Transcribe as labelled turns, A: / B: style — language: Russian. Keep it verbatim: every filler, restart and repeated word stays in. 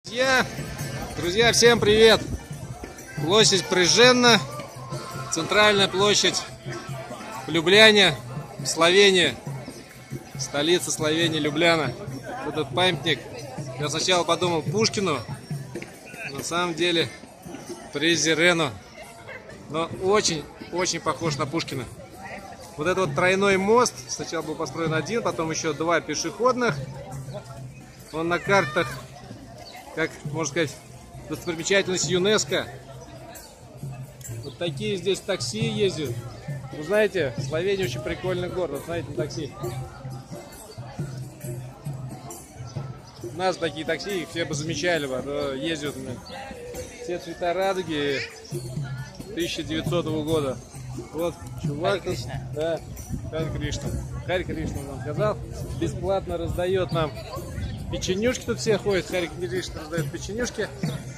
A: Друзья, друзья, всем привет! Площадь Прыженна, центральная площадь в Любляне, Словения, столица Словении, Любляна. Вот этот памятник, я сначала подумал Пушкину, на самом деле Презирену, но очень-очень похож на Пушкина. Вот этот вот тройной мост, сначала был построен один, потом еще два пешеходных. Он на картах, как можно сказать, достопримечательность ЮНЕСКО. Вот такие здесь такси ездят. Вы знаете, Словения очень прикольный город. Вот знаете, на такси. У нас такие такси, их все бы замечали бы, а ездят все цвета радуги тысяча девятисотого года. Вот чувак, да, Хари Кришна. Хари Кришна нам сказал, бесплатно раздает нам печенюшки, тут все ходят, Хари Кришна раздает печенюшки.